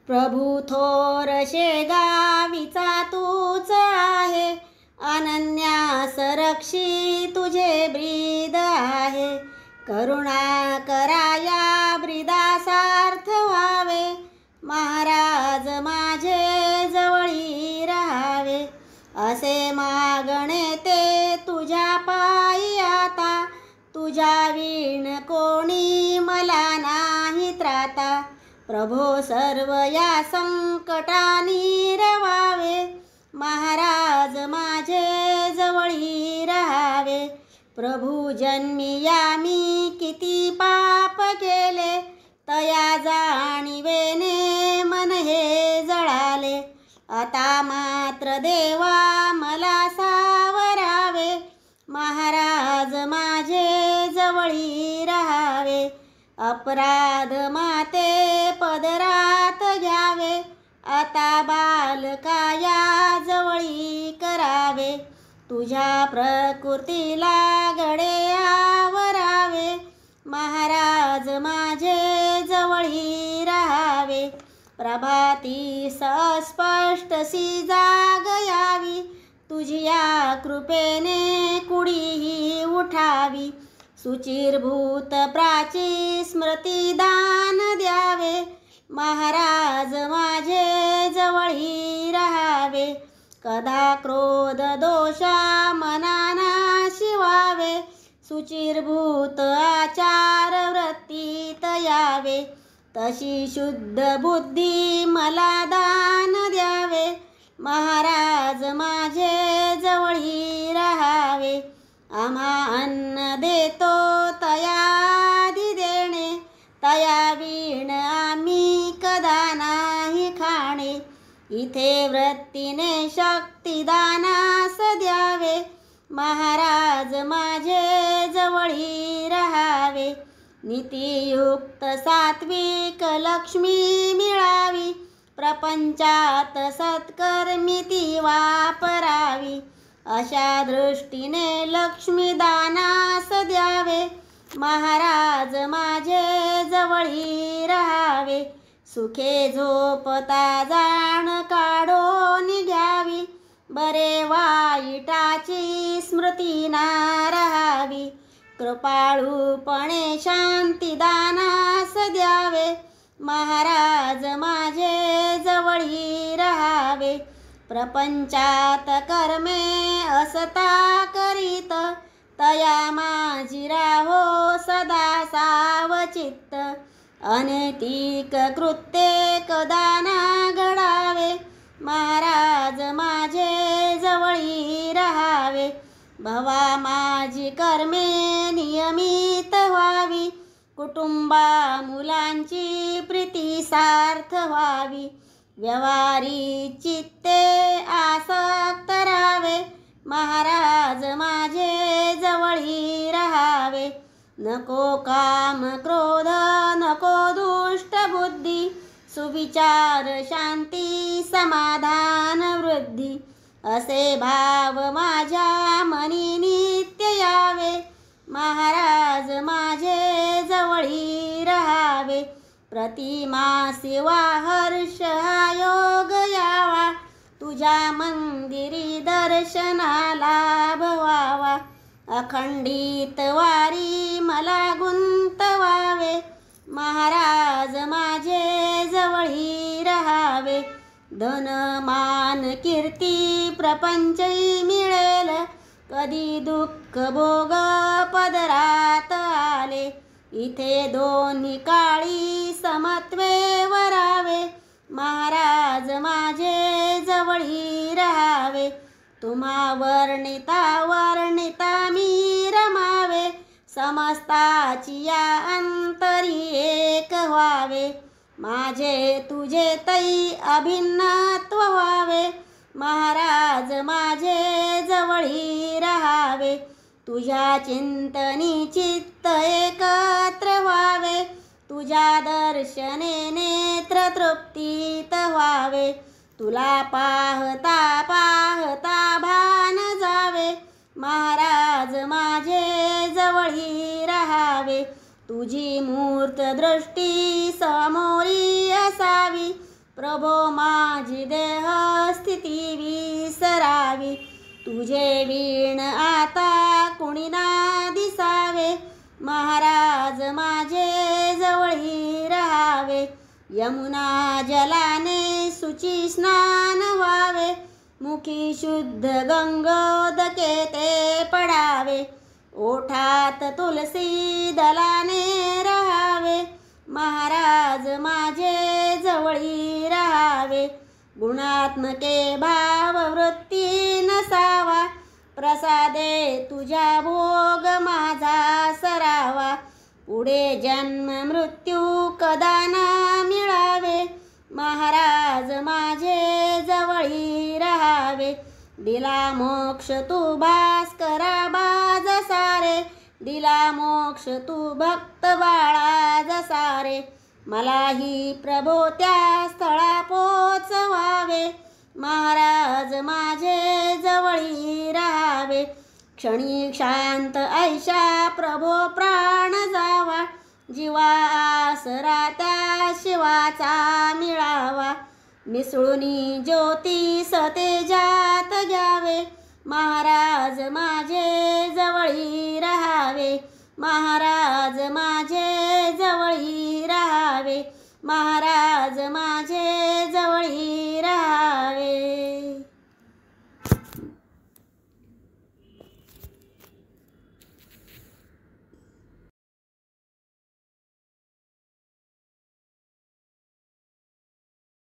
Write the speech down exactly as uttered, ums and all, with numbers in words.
प्रभू थोरशे गावीचा तूच आहे, अनन्यास रक्षी तुझे ब्रीद आहे. करुणा कराया ब्रीदासार्थ व्हावे, महाराज माझे जवळी राहावे. असे मागणे ते तुझ्या पायी आता, तुझ्या वीण कोणी मला नाही त्राता. प्रभो सर्व या संकटानी रवावे, महाराज माझे जवळी राहावे. प्रभू जन्मिया मी किती पाप केले, तया जाणिवेने मन हे जळाले. आता मात्र देवा मला सावरावे, महाराज माझे जवळी राहावे. अपराध माते पदरात घ्यावे, आता बालकाया जवळी करावे. तुझ्या प्रकृतीला गडे आवरावे, महाराज माझे जवळी राहावे. प्रभाती स्पष्टसी जाग यावी, तुझ्या कृपेने कुडीही उठावी. सुचिरभूत प्राची स्मृती दान द्यावे, महाराज माझे जवळी राहावे. कदा क्रोध दोषा मनाना शिवावे, सुचिरभूत आचार वृत्तीत यावे. तशी शुद्ध बुद्धी मला दान द्यावे, महाराज माझे जवळी राहावे. आम्हा अन्न देतो तयादी देणे, तया वीण आम्ही कदा नाही खाणे. इथे वृत्तीने शक्तिदानास द्यावे, महाराज माझे जवळी राहावे. नीतियुक्त सात्विक लक्ष्मी मिळावी, प्रपंचात सत्कर्मी ती वापरावी. अशा दृष्टीने लक्ष्मी दानास द्यावे, महाराज माझे जवळी राहावे. सुखे झोपता जाण काढून घ्यावी, बरे वाईटाची स्मृती ना राहावी. कृपाळूपणे शांतिदानास द्यावे, महाराज माझे जवळी राहावे. प्रपंचात कर्मे असता करीत, तया माझी राहो सदा सावचित्त. अनैतिक कृत्ये कदा ना घडावे, महाराज माझे जवळी राहावे. भवा माझी कर्मे नियमित व्हावी, कुटुंबा मुलांची प्रीती सार्थ व्हावी. व्यवहारी चित्ते आसक्त राहावे, महाराज माझे जवळी राहावे. नको काम क्रोध नको दुष्ट बुद्धी, सुविचार शांती समाधान वृद्धी. असे भाव माझ्या मनी नित्य यावे, महाराज माझे जवळी राहावे. प्रतिमासी वा हर्ष हा योग यावा, तुझ्या मंदिरी दर्शनाला भवावा. अखंडित वारी मला गुंतवावे, महाराज माझे जवळी राहावे. धन मान कीर्ती प्रपंचही मिळेल, कधी दुःख भोग पदरात आले. इथे दोन्ही काळी समत्वे वरावे, महाराज माझे जवळी राहावे. तुम्हा वर्णिता वर्णिता मी रमावे, समस्ताची या अंतरी एक व्हावे. माझे तुझे तै अभिन्नत्व व्हावे, महाराज माझे जवळी राहावे. तुझ्या चिंतनी चित्त एकत्र व्हावे, तुझ्या दर्शने नेत्र तृप्तीत व्हावे. तुला पाहता पाहता भान जावे, महाराज माझे जवळी राहावे. तुझी मूर्त दृष्टी समोरी असावी, प्रभो माझी देह स्थिती विसरावी, तुझे वीण आता कुणी ना दिसावे, महाराज माझे जवळी राहावे, यमुना जलाने शुची स्नान व्हावे, मुखी शुद्ध गंगोदके ते पडावे, ओठात तुलसी दलाने राहावे, महाराज माझे जवळी राहावे, गुणात्मके भाव वृत्ती नसावा, प्रसादे तुझ्या भोग माझा सरावा, पुढे जन्म मृत्यू कदा ना मिळावे, महाराज माझे जवळी राहावे, दिला मोक्ष तू भास्करा बाज सारे, दिला मोक्ष तू भक्त बाळा जसारे, मलाही प्रभो त्या स्थळा पोचवावे, महाराज माझे जवळी राहावे, क्षणी शांत ऐशा प्रभो प्राण जावा, जीवा आसरा त्या शिवाचा मिळावा, मिसळूनी ज्योती सतेजात घ्यावे, महाराज माझे जवळी राहावे, महाराज माझे